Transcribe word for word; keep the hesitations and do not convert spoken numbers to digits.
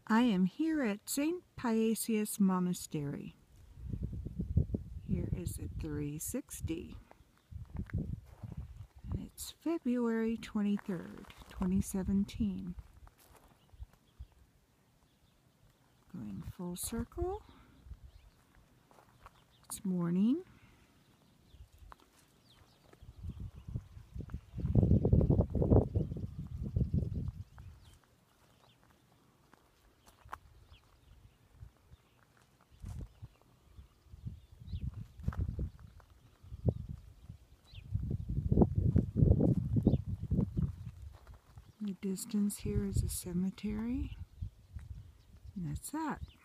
I am here at Saint Paisius Monastery. Here is a three sixty. And it's February twenty-third, twenty seventeen. Going full circle. It's morning. In the distance here is a cemetery, and that's that.